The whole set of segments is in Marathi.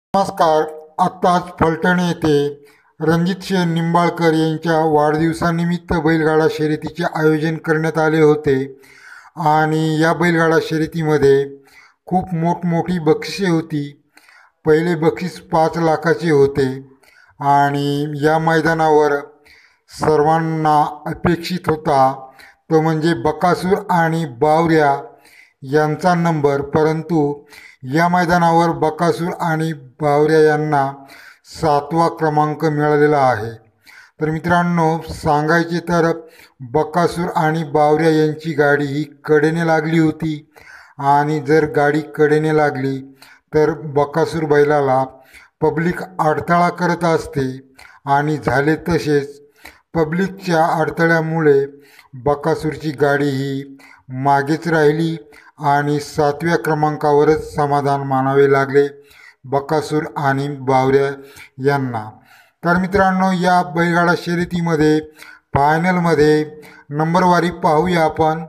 नमस्कार. आत्ताच फलटण येथे रणजितसिंह निंबाळकर यांच्या वाढदिवसानिमित्त बैलगाडा शर्यतीचे आयोजन करण्यात आले होते आणि या बैलगाडा शर्यतीमध्ये खूप मोठमोठी बक्षिसे होती. पहिले बक्षीस 5 लाखाचे होते आणि या मैदानावर सर्वांना अपेक्षित होता तो म्हणजे बकासूर आणि बावऱ्या यांचा नंबर, परंतु या मैदानावर बकासूर आणि बावऱ्या यांना 7वा क्रमांक मिळालेला आहे. तर मित्रांनो, सांगायचे तर बकासूर आणि बावऱ्या यांची गाडी ही कडेने लागली होती आणि जर गाडी कडेने लागली तर बकासूर बैलाला पब्लिक अडथळा करत असते आणि झाले तसेच. पब्लिकच्या अडथळ्यामुळे बकासूरची गाडी ही मागेच राहिली आणि 7व्या क्रमांकावरच समाधान मानावे लागले बकासूर आणि बावऱ्या यांना. तर मित्रांनो, या बैलगाडा शर्यतीमध्ये फायनलमध्ये नंबरवारी पाहूया आपण.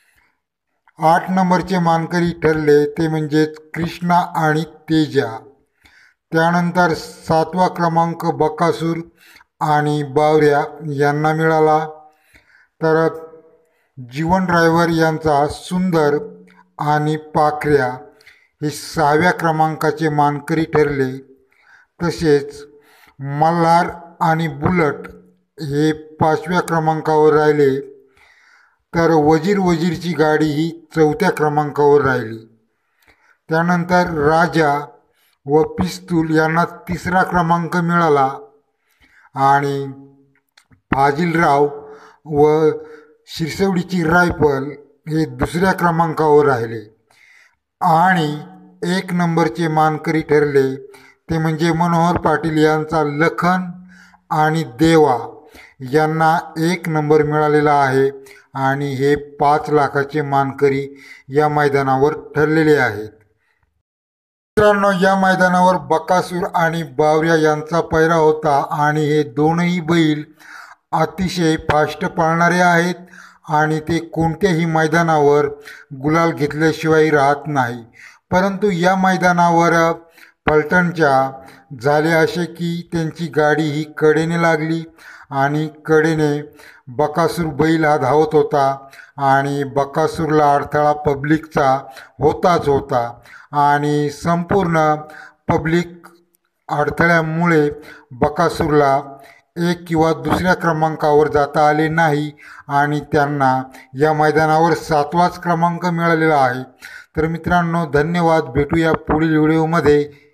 8 नंबरचे मानकरी ठरले ते म्हणजेच कृष्णा आणि तेजा. त्यानंतर 7वा क्रमांक बकासूर आणि बावऱ्या यांना मिळाला. तर जीवन ड्रायव्हर यांचा सुंदर आणि पाखऱ्या हे 6व्या क्रमांकाचे मानकरी ठरले. तसेच मल्हार आणि बुलट हे 5व्या क्रमांकावर राहिले. तर वजीरची गाडी ही 4थ्या क्रमांकावर राहिली. त्यानंतर राजा व पिस्तूल यांना 3रा क्रमांक मिळाला आणि फाजिलराव व शिरसवडीची रायफल हे 2ऱ्या क्रमांकावर राहिले. आणि 1 नंबरचे मानकरी ठरले ते म्हणजे मनोहर पाटील यांचा लखन आणि देवा यांना 1 नंबर मिळालेला आहे आणि हे 5 लाखाचे मानकरी या मैदानावर ठरलेले आहेत. मित्रांनो, या मैदानावर बकासूर आणि बावऱ्या यांचा पैरा होता आणि हे दोनही बैल अतिशय फास्ट पळणारे आहेत आणि ते कोणत्याही मैदानावर गुलाल घेतल्याशिवाय राहत नाही. परंतु या मैदानावर फलटणच्या झाले असे की त्यांची गाडी ही कडेने लागली आणि कडेने बकासूर बैल हा धावत होता आणि बकासूरला अडथळा पब्लिकचा होताच होता आणि संपूर्ण पब्लिक अडथळ्यामुळे बकासूरला 1 किंवा 2ऱ्या क्रमांकावर जाता आले नाही आणि त्यांना या मैदानावर 7वाच क्रमांक मिळालेला आहे. तर मित्रांनो, धन्यवाद. भेटूया पुढील व्हिडिओमध्ये.